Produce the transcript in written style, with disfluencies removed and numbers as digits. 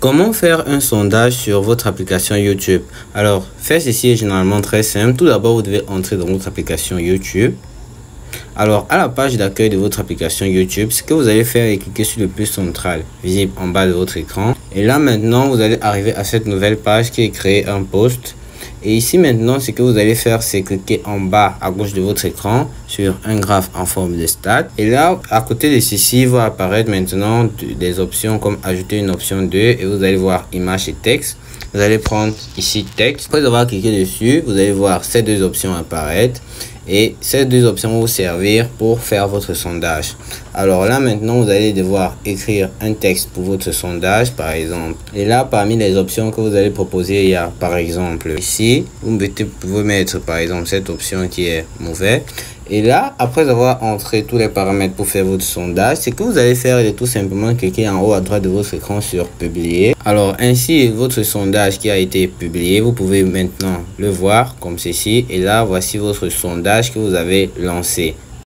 Comment faire un sondage sur votre application YouTube? Alors, faire ceci est généralement très simple. Tout d'abord, vous devez entrer dans votre application YouTube. Alors, à la page d'accueil de votre application YouTube, ce que vous allez faire est cliquer sur le plus central, visible en bas de votre écran. Et là, maintenant, vous allez arriver à cette nouvelle page qui est créer un post. Et ici, maintenant, ce que vous allez faire, c'est cliquer en bas à gauche de votre écran sur un graphe en forme de stats. Et là, à côté de ceci, va apparaître maintenant des options comme ajouter une option 2 et vous allez voir image et texte. Vous allez prendre ici texte. Après avoir cliqué dessus, vous allez voir ces deux options apparaître. Et ces deux options vont vous servir pour faire votre sondage. Alors là, maintenant, vous allez devoir écrire un texte pour votre sondage, par exemple. Et là, parmi les options que vous allez proposer, il y a, par exemple, ici, vous pouvez mettre, par exemple, cette option qui est mauvais. Et là, après avoir entré tous les paramètres pour faire votre sondage, ce que vous allez faire est tout simplement cliquer en haut à droite de votre écran sur publier. Alors ainsi, votre sondage qui a été publié, vous pouvez maintenant le voir comme ceci. Et là, voici votre sondage que vous avez lancé.